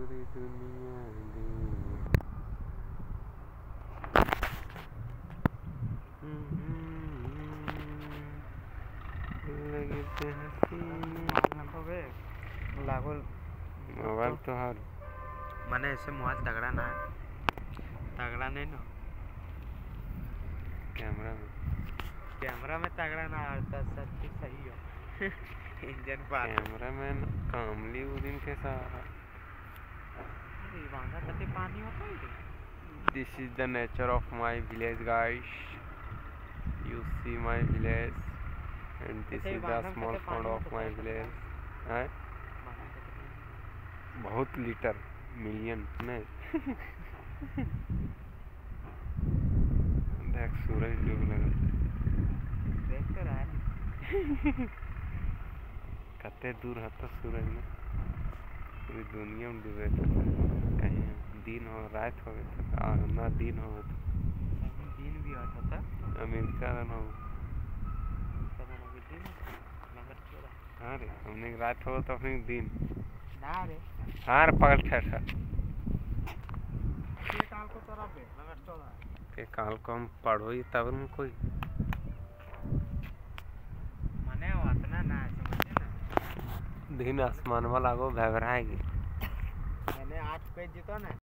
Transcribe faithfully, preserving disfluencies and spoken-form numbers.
पूरी दुनिया दी लगते हसीने लागो मोबाइल तो हर मैंने ऐसे मोबाइल तगड़ा ना तगड़ा नहीं ना कैमरा में कैमरा में तगड़ा ना आता सब चीज सही हो इंजन पर कैमरा में कामली उदिन के साथ वांगा कते पानी होता है This is the nature of my village, guys. You see my village, and this is the small pond of my village. है बहुत लीटर मिलियन नहीं देख सूरज डूब लगा देख तो रहा है कते दूर है तो सूरज में पूरी दुनिया में डूबे तो कहीं दिन हो रात हो गए ना दिन हो तो दिन भी होता था अमेरिका रन हो तब हम अभी दिन मगर छोड़ा हाँ रे हमने रात हो तो अपने दिन ना रे हाँ रे पकड़ ठहर ये काल को तोरा पे मगर छोड़ा के काल को हम पढ़ो ही तब न कोई मने उतना ना समझे ना दिन आसमान में लागो भैभराएगी मैंने आठ पेज जीतो ना